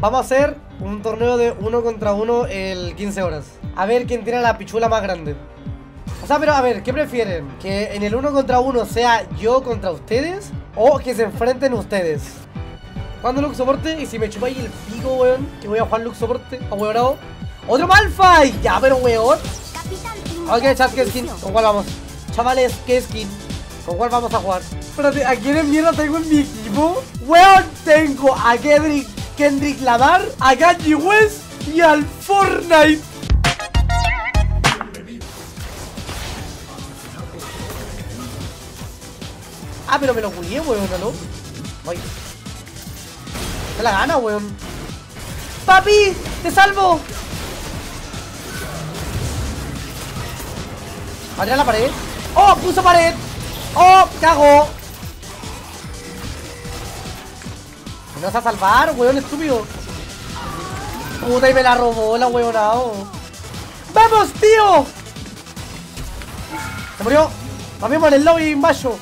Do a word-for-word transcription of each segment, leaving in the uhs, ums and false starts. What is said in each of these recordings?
Vamos a hacer un torneo de uno contra uno el quince horas. A ver quién tiene la pichula más grande. O sea, pero a ver, ¿qué prefieren? ¿Que en el uno contra uno sea yo contra ustedes? ¿O que se enfrenten ustedes? Jugando Lux soporte. Y si me chupáis el pico, weón, que voy a jugar Lux soporte, a weonado. ¡Otro Malphite! Ya, pero weón. Ok, chat, ¿qué skin? ¿Con cuál vamos? Chavales, ¿qué skin? ¿Con cuál vamos a jugar? Espérate, ¿a quién en mierda tengo en mi equipo? Weón, tengo a Kendrick, Kendrick Lamar, a Kanye West y al Fortnite. Ah, pero me lo culié, weón, ¿no? Ay. Te la gana, weón. ¡Papi! ¡Te salvo! ¿Va a tirar la pared? ¡Oh! ¡Puso pared! ¡Oh! ¡Cago! ¿Me vas a salvar, weón estúpido? Puta, y me la robó la weonao. ¡Vamos, tío! Se murió. Nos vemos en el lobby, macho.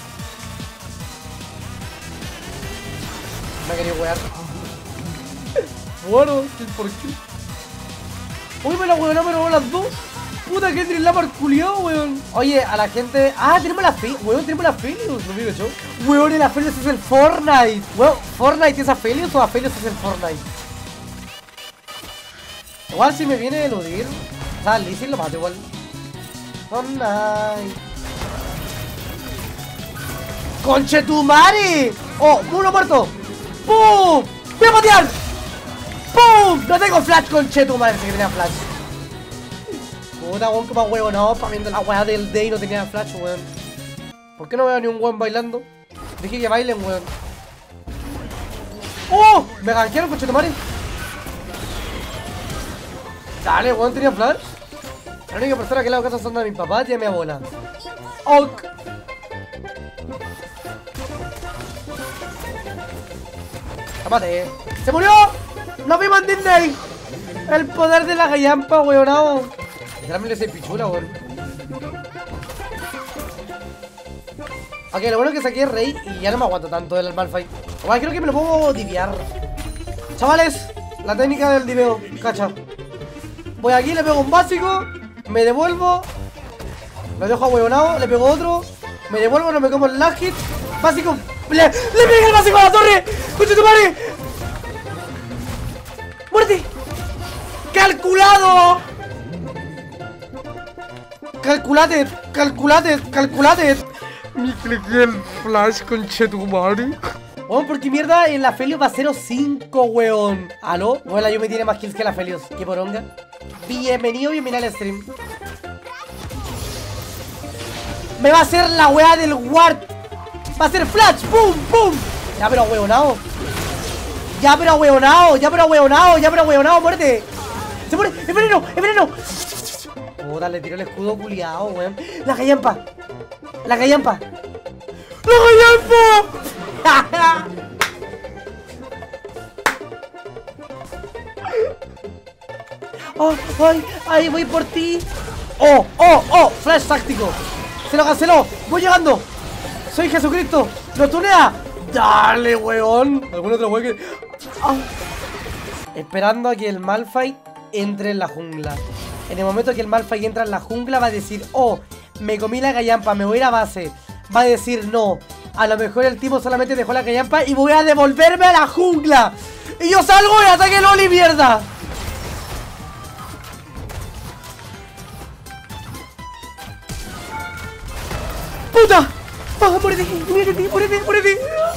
Me quería wear. Bueno, ¿por qué? Uy, me la weonao, me robó las dos. Puta, que Kendrick Lamar culiao, weón. Oye, a la gente... Ah, tenemos la Fe... Weón, tenemos la Felios, no me hecho. Weón, el Aphelios es el Fortnite. Weón, ¿Fortnite es Aphelios o Aphelios es el Fortnite? Igual si me viene a eludir. O sea, Lee Sin lo mato igual. Fortnite. ¡Conchetumare! ¡Oh! ¡Uno muerto! ¡Pum! ¡Voy a patear! ¡Pum! No tengo flash, conchetumare. Si que tenía flash. Puta, weón, que más huevo, no, pa' viendo la weá del day no tenía flash, weón. ¿Por qué no veo ni un weón bailando? Dije que bailen, weón. ¡Oh! Me ganquearon, conchetumare. Dale, weón, tenía flash. La única persona que le hago caso son a mi papá y a mi abuela. Ok. ¡Mate! ¡Se murió! ¡Nos vimos en Disney! El poder de la gallampa, weonado. Literalmente soy pichula, weón. Ok, lo bueno es que saqué rey y ya no me aguanto tanto del Malphite. Igual creo que me lo puedo diviar. Chavales, la técnica del diveo, cacha. Voy aquí, le pego un básico, me devuelvo, lo dejo ahueonado, le pego otro, me devuelvo, no me como el last hit. Básico, le, le pegué el básico a la torre. ¡Coche tu madre! ¡Muerte! ¡Calculado! Calculate, calculate, calculate. Me cliqué el flash, conchetumare. Weón, porque mierda en la Felios va a cero cinco, weón. ¿Aló? Bueno, la Yumi tiene más kills que la Felios. ¿Qué poronga? Bienvenido, bienvenido al stream. Me va a hacer la weá del ward. Va a ser flash, pum, pum. Ya, pero weonao. Ya, pero weonao, ya, pero weonao, ya, pero weonao, muerte. Se muere, es veneno, es veneno. Puta, le tiró el escudo culiao, weón. La gallampa. La gallampa. ¡La gallampa! ¡Oh, ay, ay, voy por ti! ¡Oh, oh, oh! ¡Flash táctico! ¡Se lo canceló! ¡Voy llegando! ¡Soy Jesucristo! ¡Lo tunea! ¡Dale, weón! ¿Algún otro weón que...? ¡Ah! Esperando a que el Malphite entre en la jungla. En el momento que el Malphite entra en la jungla va a decir: oh, me comí la gallampa, me voy a ir a base. Va a decir: no, a lo mejor el tipo solamente dejó la gallampa y voy a devolverme a la jungla. Y yo salgo y ataque el Oli, mierda. ¡Puta! ¡Ah, muérete! ¡Muérete! ¡Muérete! ¡Muérete!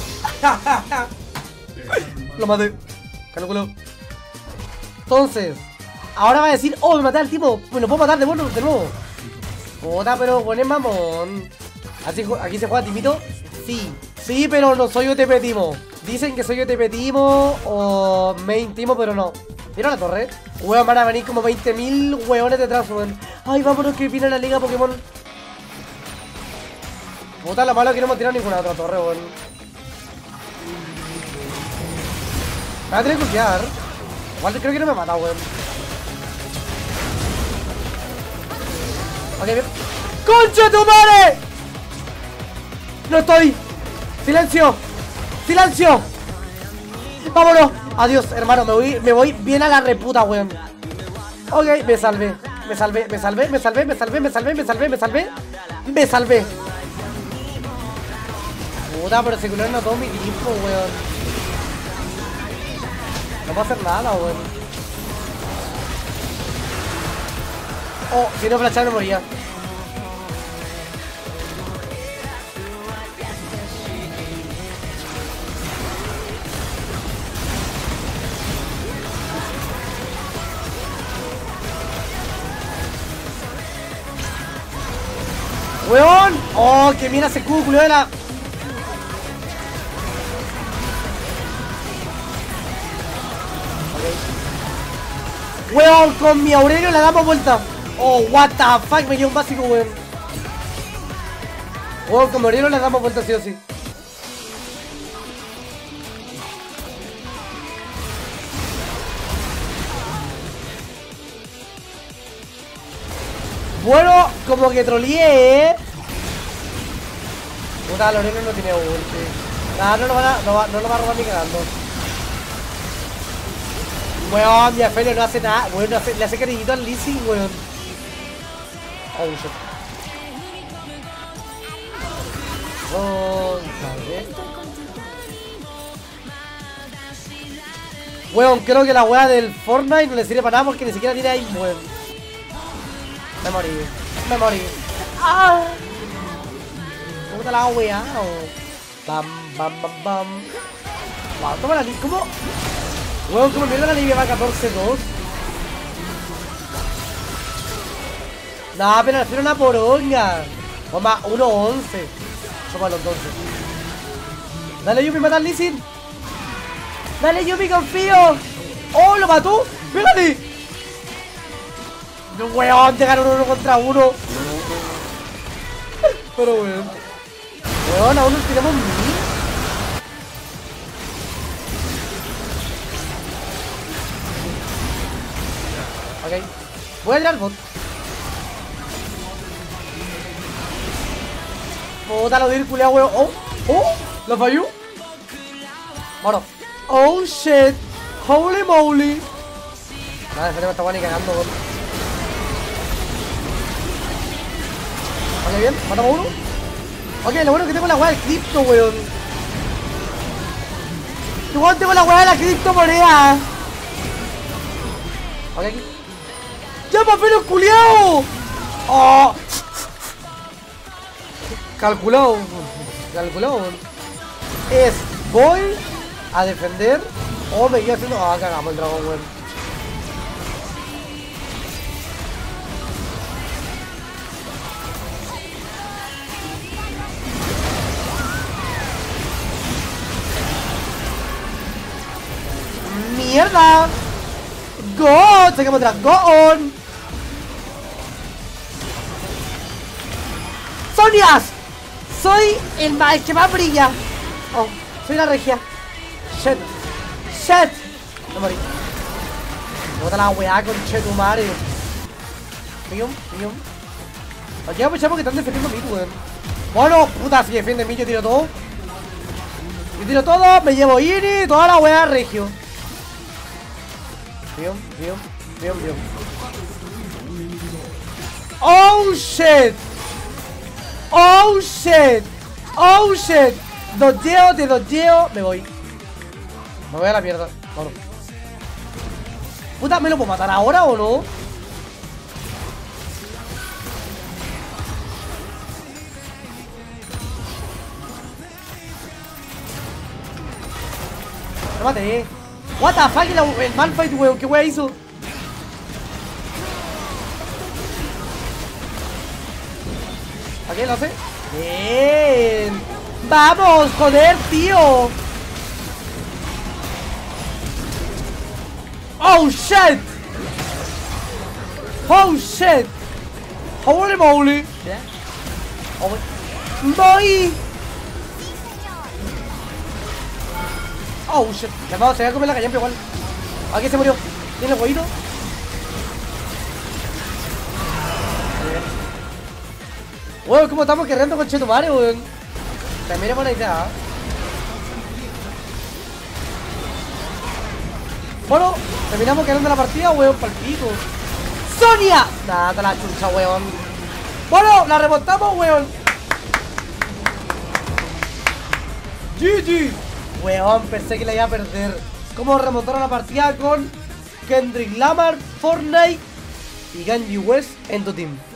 Lo maté. Calculo. Entonces, ahora va a decir: oh, me maté al tipo. Me lo puedo matar de nuevo. De nuevo. Puta, pero pone mamón. Así, aquí se juega timito. Sí, sí, pero no soy O T P Timo. Dicen que soy O T P Timo o main Timo, pero no. ¿Vieron la torre? Weón, van a venir como veinte mil weones detrás, weón. Ay, vámonos que viene la liga Pokémon. Puta, lo malo es que no hemos tirado ninguna otra torre, weón. Me voy a tener que ultear. Igual creo que no me ha matado, weón. Ok, bien. ¡Concha tu madre! ¡No estoy! ¡Silencio! ¡Silencio! ¡Vámonos! Adiós, hermano, me voy, me voy bien a la reputa, weón. Ok, me salvé. Me salvé, me salvé, me salvé, me salvé, me salvé, me salvé, me salvé. Me salvé. Puta, pero se cularon a todo mi equipo, weón. No puedo hacer nada, weón. Oh, si no flashar me moría. ¡Weón! ¡Oh, que mira ese cubo, culero de la... Okay. ¡Weón! Con mi Aurelio le damos vuelta. ¡Oh, what the fuck! Me dio un básico, weón. ¡Weón! Con mi Aurelio le damos vuelta sí o sí. Bueno, como que troleé, ¿eh? Puta, Loreno no tiene ulti. Nada, no lo va a, no va, no lo va a robar ni cagando. Weón, mi Afelio no hace nada. Weón, no hace, le hace cariñito al Lee Sin, weón. Oh, shit. Oh, ¿sabes? Weón, creo que la weá del Fortnite no le sirve para nada porque ni siquiera tiene ahí, weón. Me morí, me morí. ¡Ah! ¿Cómo te la hago, weá? Bam, bam, bam, bam. Wow, toma la... ¿Cómo? Weón, ¿cómo mierda la Nivea va catorce dos? No, pero al final una poronga. Toma, uno once. Somos los doce. Dale, Yupi, mata al Lee Sin. Dale, Yupi, confío. ¡Oh, lo mató! ¡Pégale! No, weón, llegaron uno contra uno. Pero weón. Weón, aún nos tiramos mil. Ok. Voy a tirar bot. Puta, lo de ir culiao, weón. Oh, oh, lo falló. Bueno. Oh shit. Holy moly. Nada, se me está guay ni cagando, weón. Ok, bien, matamos uno. Ok, lo bueno es que tengo la weá del cripto, weón. Igual tengo la weá de la criptomoneda. Ok, aquí. ¡Ya, papel culiao! ¡Oh! Calculado. Calculado, weón. Es, voy a defender o me iba haciendo... Ah, cagamos el dragón, weón. ¡Mierda! ¡Go! ¡Sacamos dragón! ¡Sonias! Soy el, ma el que más brilla. Oh, soy la regia. Shit. Shit. Me morí. Me bota la weá con chetumare. Pium, pium. Aquí aprovechamos que están defendiendo a mí, weón. Bueno, puta, si defiende mí, yo tiro todo. Yo tiro todo, me llevo Ini, toda la weá regio. Pium, pium, pium, pium. Oh shit. Oh shit. Oh shit. Dodgeo, te dodgeo. Me voy. Me voy a la mierda. Vamos. Puta, ¿me lo puedo matar ahora o no? Me maté. What the fuck, el, el Malphite, weón. ¿Qué weón hizo? ¿A qué lo hace? Bien. Vamos, joder, tío. Oh shit. Oh shit. Holy moly. Voy. Oh shit. Se va, se va a comer la callampa igual. Aquí se murió. ¿Tiene el huevito? Weón, ¿cómo estamos querrando con Chetumare, weón? También es buena idea. Bueno, terminamos ganando la partida, weón, pa'l pico. ¡Sonia! Nada, te la chucha, weón. Bueno, la remontamos, weón. G G. Weón, pensé que la iba a perder. ¿Cómo remontaron la partida con Kendrick Lamar, Fortnite y Kanye West en tu team?